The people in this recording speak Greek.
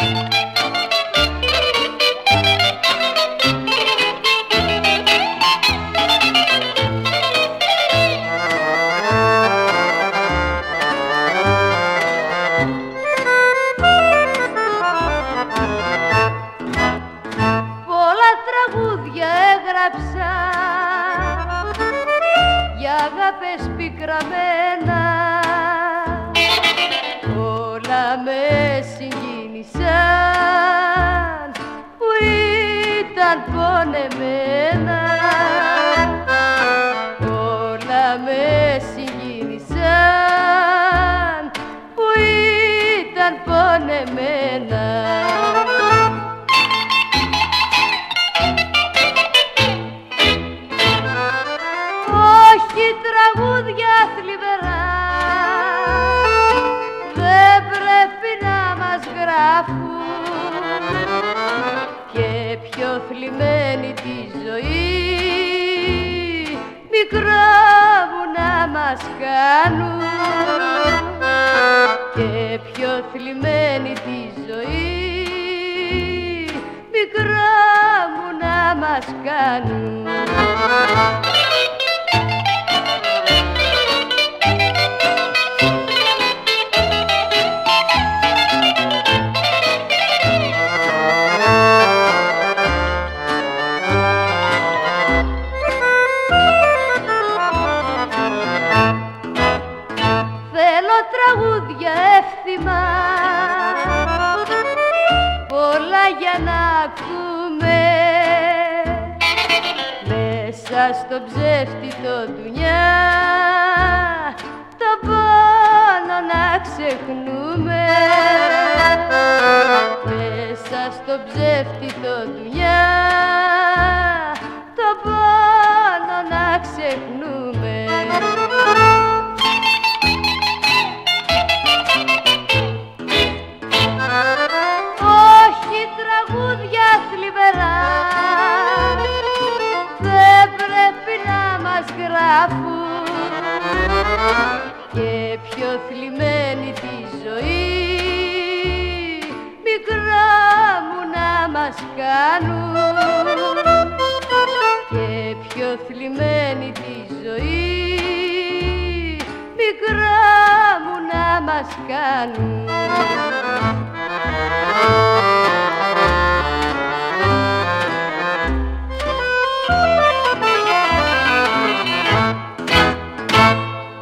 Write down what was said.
Τραγούδια έγραψα για αγάπες πικραμένα, όλα με συγκίνησαν που ήταν πονεμένα, όλα με συγκίνησαν που ήταν πονεμένα. Τραγούδια θλιβερά δεν πρέπει να μας γράφουν και πιο θλιμμένη τη ζωή μικρό μου να μας κάνουν, και πιο θλιμμένη τη ζωή μικρό μου να μας κάνουν. Τραγούδια εύθυμα πολλά για να ακούμε, μέσα στο ψεύτη το ντουνιά το πόνο να ξεχνούμε, μέσα στο ψεύτη το ντουνιά το πόνο να ξεχνούμε. Τραγούδια θλιβερά δεν πρέπει να μας γράφουν και πιο θλιμμένη τη ζωή μικρό μου να μας κάνουν, και πιο θλιμμένη τη ζωή μικρό μου να μας κάνουν.